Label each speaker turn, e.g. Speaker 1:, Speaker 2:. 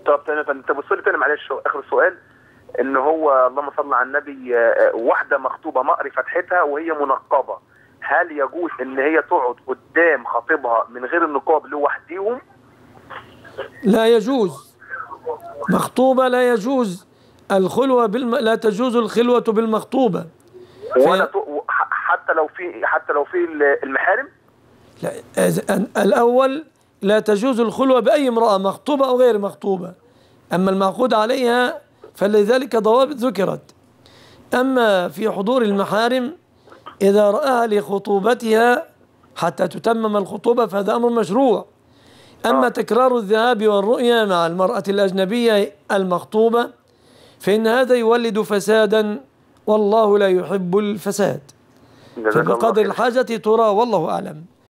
Speaker 1: طب تاني طب بص لي تاني معلش، اخر سؤال، ان هو اللهم صل على النبي، واحده مخطوبه مقري فتحتها وهي منقبه، هل يجوز ان هي تقعد قدام خطيبها من غير النقاب لوحديهم؟
Speaker 2: لا يجوز. مخطوبة لا يجوز الخلوة لا تجوز الخلوة بالمخطوبة.
Speaker 1: ولا حتى لو في المحارم؟
Speaker 2: لا، الأول لا تجوز الخلوة بأي امرأة مخطوبة أو غير مخطوبة، أما المعقود عليها فلذلك ضوابط ذكرت. أما في حضور المحارم إذا رآها لخطوبتها حتى تتمم الخطوبة فهذا أمر مشروع. أما تكرار الذهاب والرؤيا مع المرأة الأجنبية المخطوبة فإن هذا يولد فسادا، والله لا يحب الفساد، فبقدر الحاجة ترى، والله أعلم.